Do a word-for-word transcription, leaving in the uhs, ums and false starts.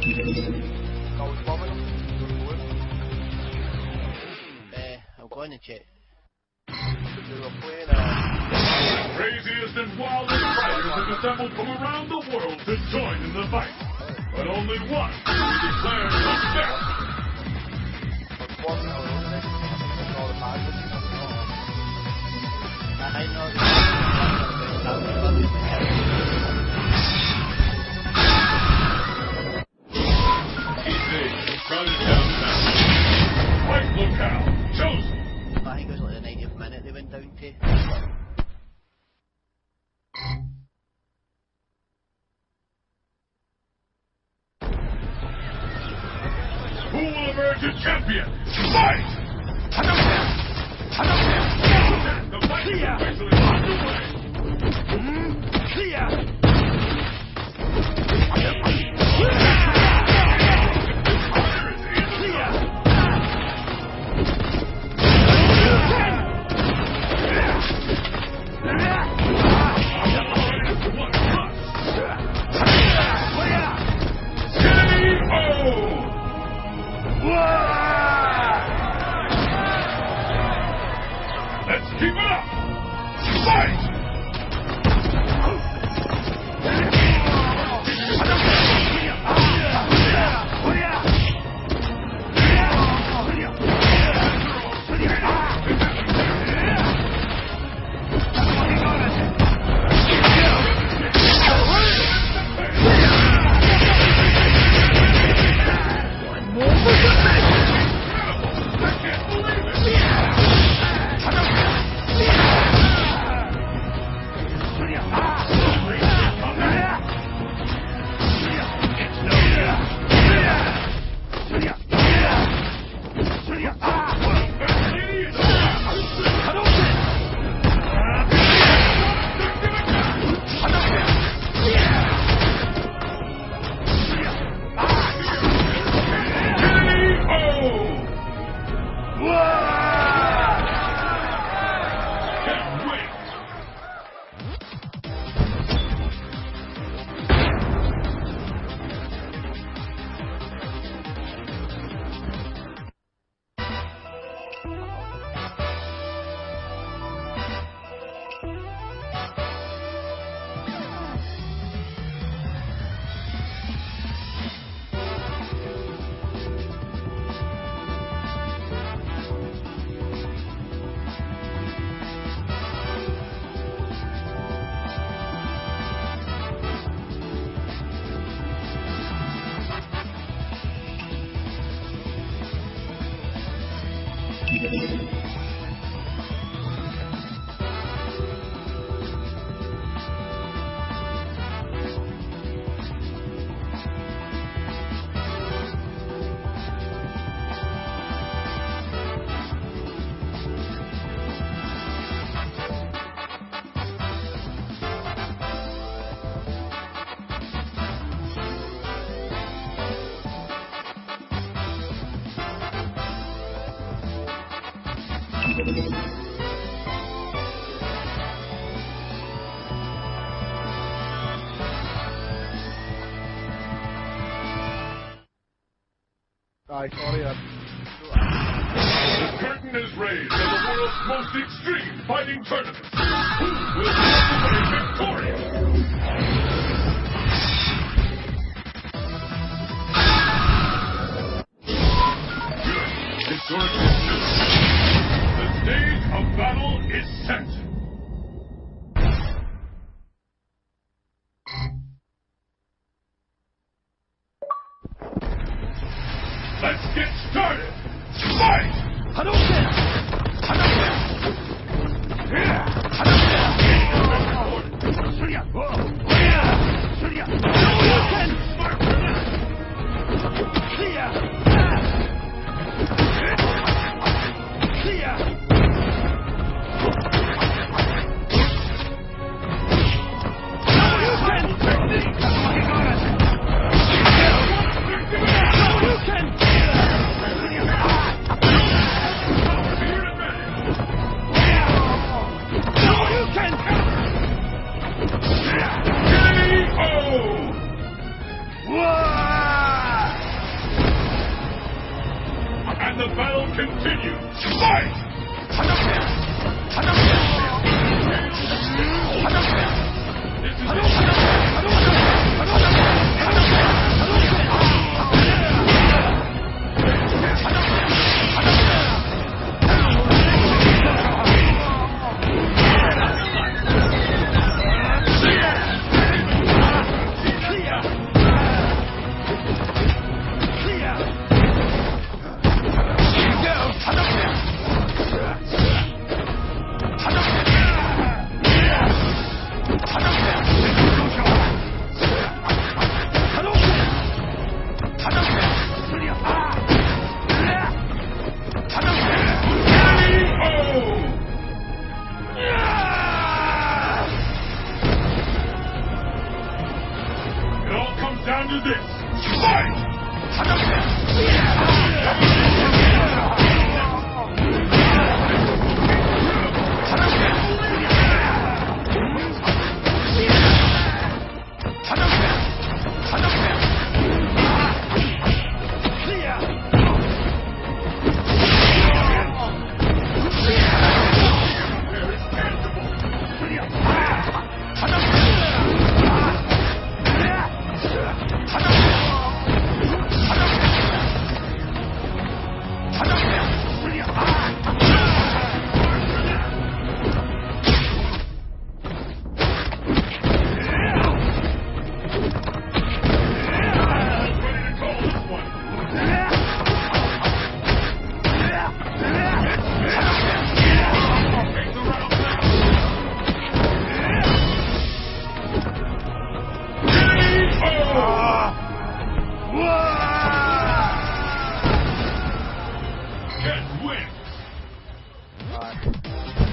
Goals bombing them. Uh, I'll go in and check. They were playing uh Craziest and wildest fighters have assembled from around the world to join in the fight. But only one will be declared the best. one hour on it. All the badges. I know Crowded down now. Fight locale chosen. I think it was like the ninetieth minute they went down to. Who will emerge a champion? Fight! The fight is officially underway. Let's keep it up! Fight! Aye, sorry, uh, The curtain is raised on the world's most extreme fighting tournament. Who will walk away victorious? It's your destiny. The stage of battle is set. Let's get started! Fight! Hadouken! Hadouken! Hadouken! Surya! Surya! Surya! Hadouken! Surya! Surya! Alright.